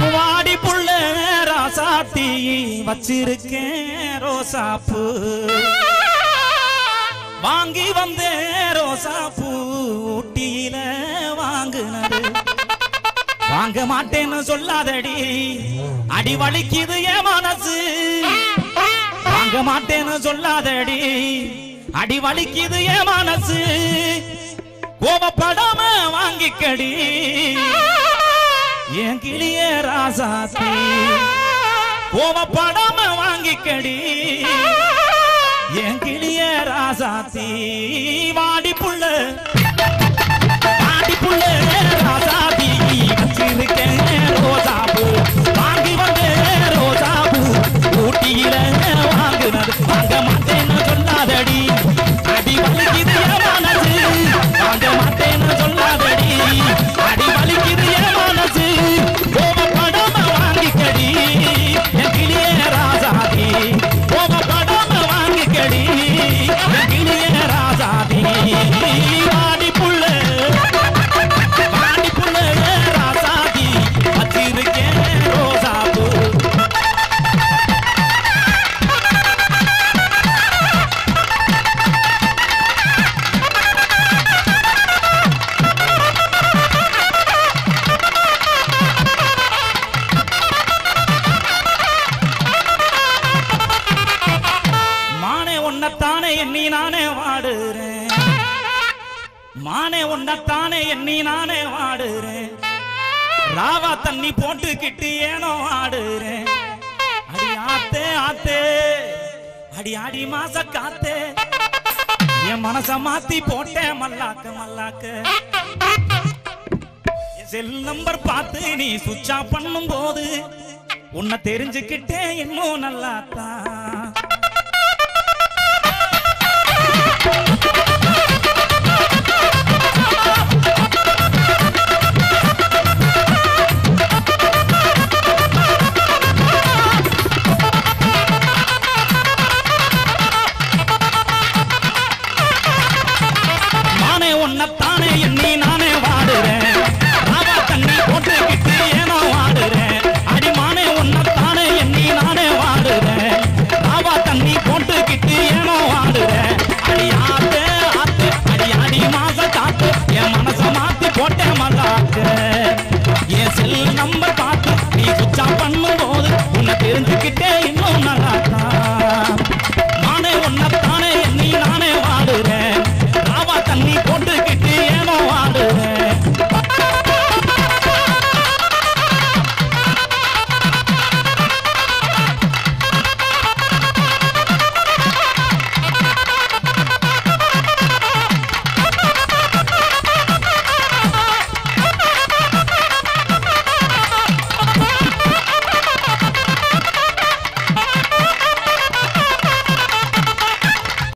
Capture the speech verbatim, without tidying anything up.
வாடி புள்ள ராசாத்தி வச்சிருக்கேன் ரோசாப்பூ வாங்கி வந்தே ரோசாப்பூ ஊட்டியில வாங்குனது வாங்க மாட்டேன்னு சொல்லாதடி அடி வலிக்குது என் மனசு வாங்க மாட்டேன்னு சொல்லாதடி அடி வலிக்குது என் மனசு கோபப்படாம வாங்கிக்கடி என் கிளியே ராசாத்தி கோபப்படாம வாங்கிக்கடி என் கிளியே ராசாத்தி வாடி புள்ள வாடி புள்ள ராசாத்தி வச்சிருக்கேன் ரோசாப்பூ வாங்கி வந்தே ரோசாப்பூ ஊட்டியில வாங்குனது வாங்க மாட்டேன்னு சொல்லாதடி அடி வலிக்குது என் மனசு வாங்க மாட்டேன்னு சொல்லாதடி அடி வலிக்குது என் மனசு கோபப்படாம வாங்கிக்கடி என் கிளியே ராசாத்தி கோபப்படாம வாங்கிக்கடி என் கிளியே ராசாத்தி வாடி புள்ள வாடி புள்ள ராசாத்தி வச்சிருக்கேன் ரோசாப்பூ உன்னத்தானே எண்ணி நானே வாடுறேன் மானே உன்னத்தானே எண்ணி நானே வாடுறேன் ராவா தண்ணி போட்டுக்கிட்டு ஏனோ ஆடுறேன் அடி ஆத்தே ஆத்தே அடி ஆடி மாச காத்தே என் மனச மாத்தி போட்டேன் மல்லாக்க மல்லாக்க செல் நம்பர் பார்த்து நீ சுவிட்ச் ஆஃப் பண்ணும் போது உன்னை தெரிஞ்சுக்கிட்டே இன்னும் நல்லாத்தான்